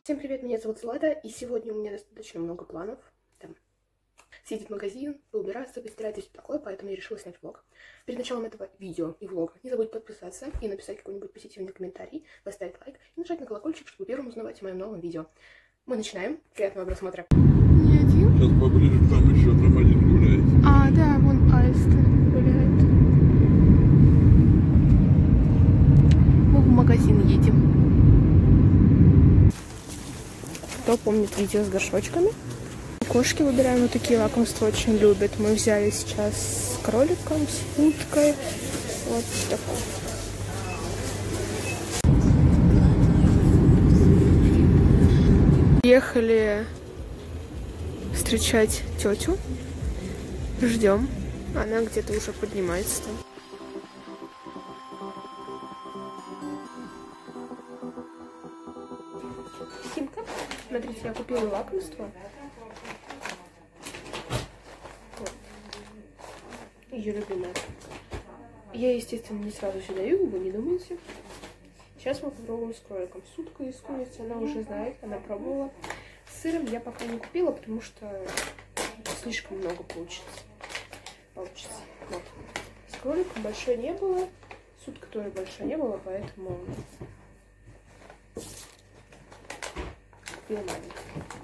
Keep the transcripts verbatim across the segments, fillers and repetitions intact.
Всем привет, меня зовут Злата, и сегодня у меня достаточно много планов. Там, съездить в магазин, убираться, постирать и все такое, поэтому я решила снять влог. Перед началом этого видео и влога не забудь подписаться и написать какой-нибудь позитивный комментарий, поставить лайк и нажать на колокольчик, чтобы первым узнавать о моем новом видео. Мы начинаем. Приятного просмотра. Не один? Сейчас поближе там еще там один гуляет. А, да, вон аисты гуляют. Мы в магазин едем. Кто помнит видео с горшочками? Кошки выбираем, вот такие лакомства очень любят. Мы взяли сейчас с кроликом, с уткой. Вот такой. Ехали встречать тетю. Ждем. Она где-то уже поднимается там. Тимка, смотрите, я купила лакомство. Вот. Ее любимое. Я, естественно, не сразу сюда даю, вы не думайте. Сейчас мы попробуем с кроликом. С уткой из курицы она уже знает, она пробовала. С сыром я пока не купила, потому что слишком много получится. Получится. Вот. С кроликом большой не было, с уткой тоже большой не было, поэтому купила маленький.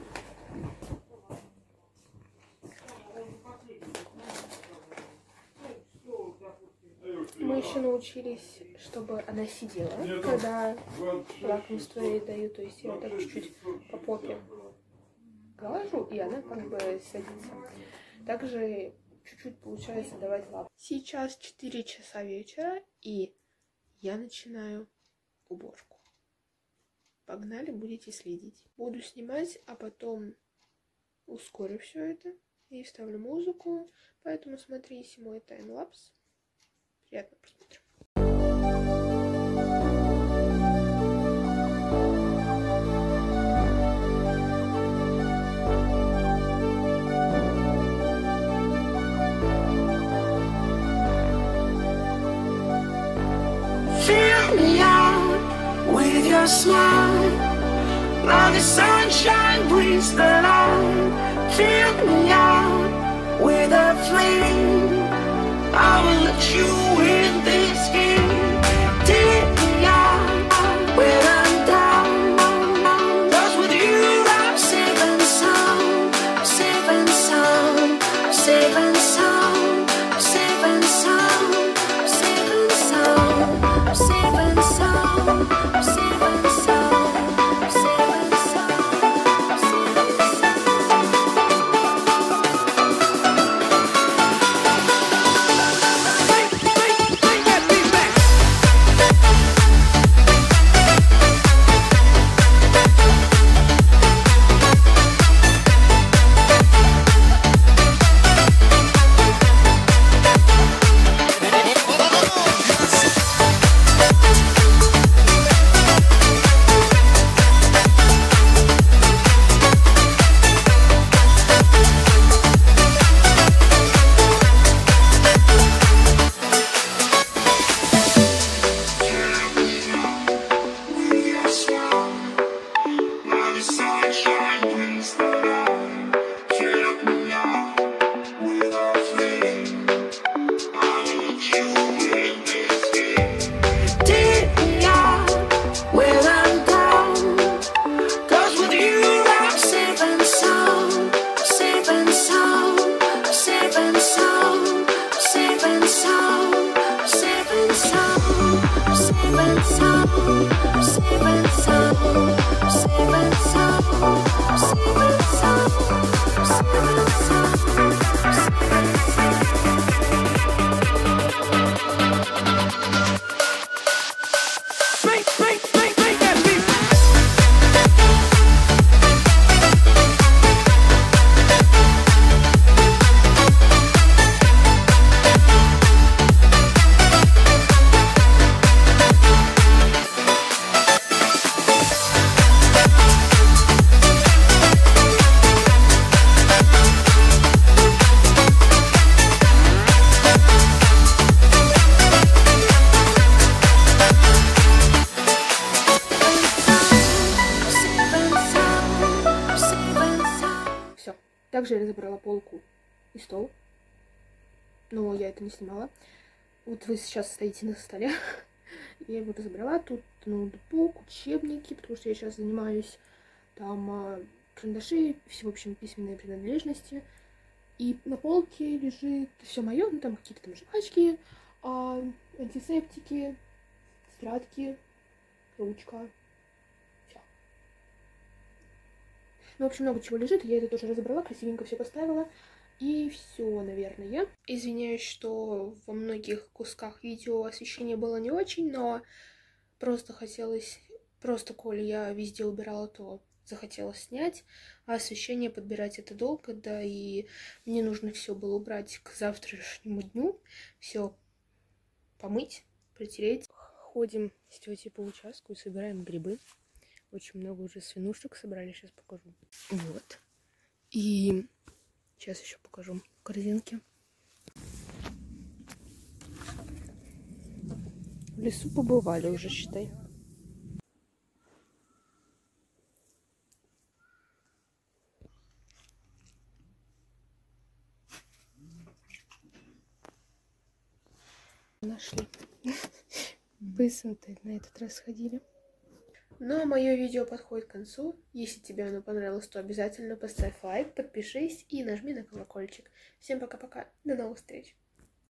Мы еще научились, чтобы она сидела, когда лакомство ей даю, то есть я вот так чуть-чуть по попе глажу, и она как бы садится. Также чуть-чуть получается давать лапу. Сейчас четыре часа вечера, и я начинаю уборку. Погнали, будете следить. Буду снимать, а потом ускорю все это и вставлю музыку, поэтому смотрите мой таймлапс. Приятного просмотра. Fill me out with your smile. Now the sunshine brings the light. Fill me out with a flame. I will let you in this game. Take me out when I'm down. 'Cause with you I'm safe and sound. I'm safe and sound. I'm safe and sound. I'm safe and sound. I'm safe and sound. I'm safe and sound. I'm safe and sound. I'm safe and sound. I'm safe and sound. Также я разобрала полку и стол, но я это не снимала. Вот вы сейчас стоите на столе, я его разобрала. Тут ноутбук, учебники, потому что я сейчас занимаюсь, там карандаши, все, в общем, письменные принадлежности. И на полке лежит все мое, ну там какие-то там жвачки, а, антисептики, тетрадки, ручка. Все. Ну, в общем, много чего лежит. Я это тоже разобрала, красивенько все поставила. И все, наверное. Извиняюсь, что во многих кусках видео освещение было не очень, но просто хотелось, просто коли я везде убирала, то захотелось снять, а освещение подбирать это долго, да, и мне нужно все было убрать к завтрашнему дню, все помыть, протереть. Ходим с тетей по участку и собираем грибы. Очень много уже свинушек собрали, сейчас покажу. Вот. И сейчас еще покажу корзинки. В лесу побывали уже, считай. Нашли. Быстро на этот раз ходили. Ну а мое видео подходит к концу. Если тебе оно понравилось, то обязательно поставь лайк, подпишись и нажми на колокольчик. Всем пока-пока. До новых встреч.